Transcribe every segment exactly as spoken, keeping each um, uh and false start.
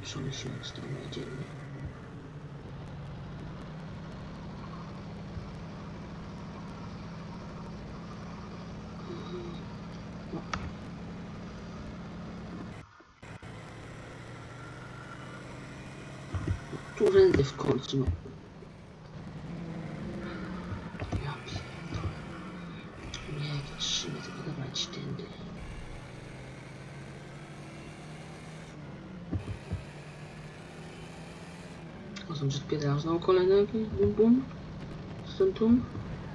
Pieprzony śnieg stał dziennie. Którędy w końcu? No. Ja pierdolę. Nie, to trzy metry, dawać tędy. O, są przed piedra znowu kolejne jakieś bum bum? Stuntum?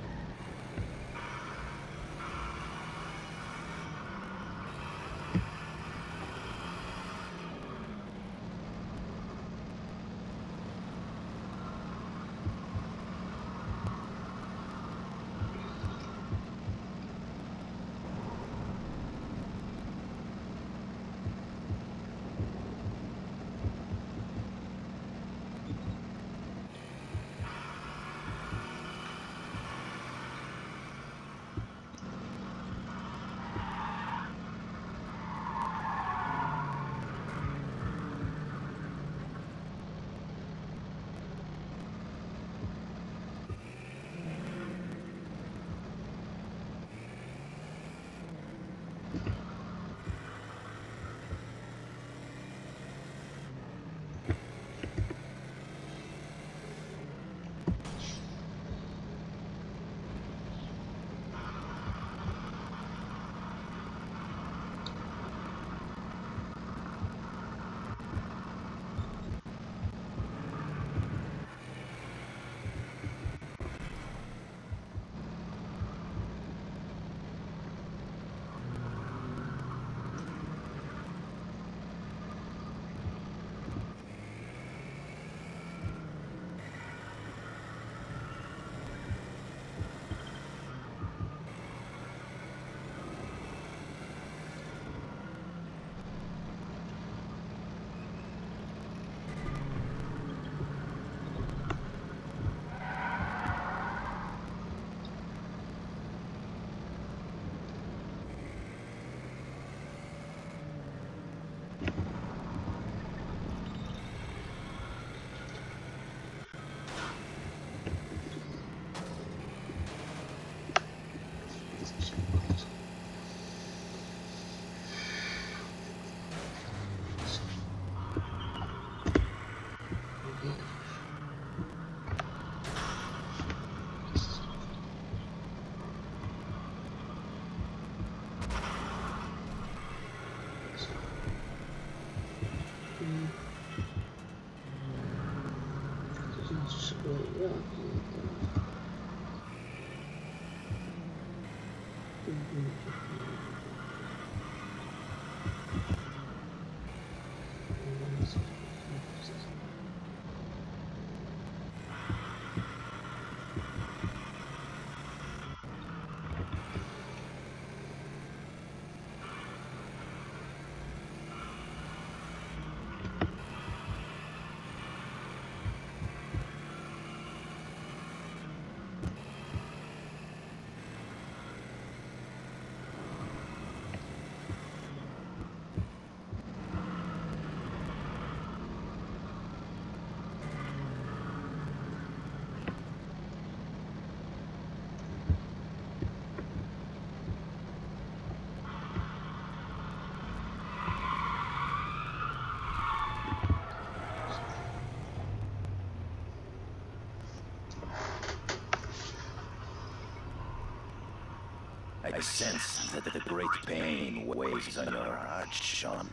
I sense that the great pain weighs on your heart, Sean.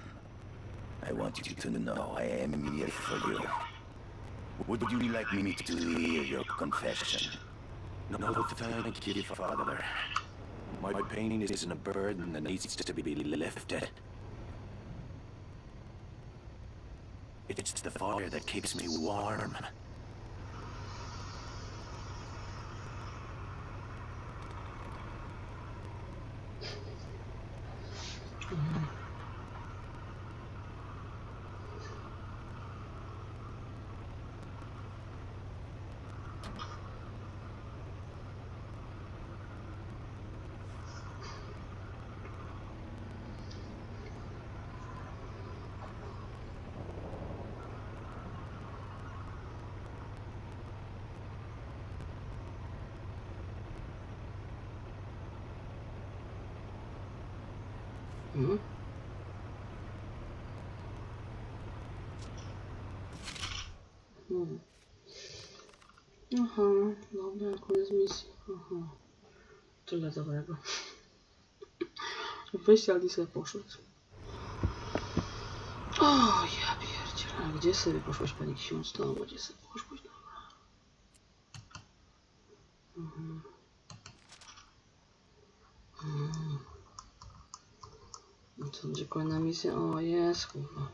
I want you to know I am here for you. Would you like me to hear your confession? No, thank you, Father. My pain isn't a burden that needs to be lifted. It's the fire that keeps me warm. Mhm. Hmm. Aha, dobra, koniec misji. Aha. Tyle dobrego. Wyjście, ale sobie poszedł. O, ja pierdzielę. A gdzie sobie poszłaś, pani ksiądz? No, gdzie sobie poszłaś? Dobra. Mhm. Mhm. No co, gdzie kolejna misja? O, jest, kurwa.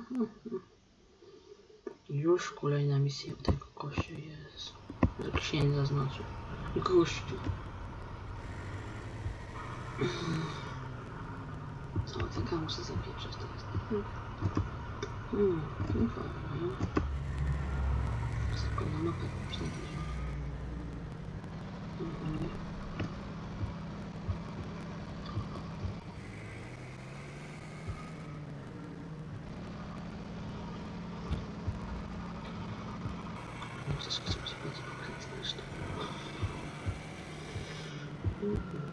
Już kolejna misja u tego gościa jest. Że księdza znaczy. Gościu. Co, tylko muszę zapieprzać teraz. Hmm, no fajnie. Tylko na mapę kupić na razie. Mhm. Wszystko chcę sobie pokręcać zresztą. Mhm.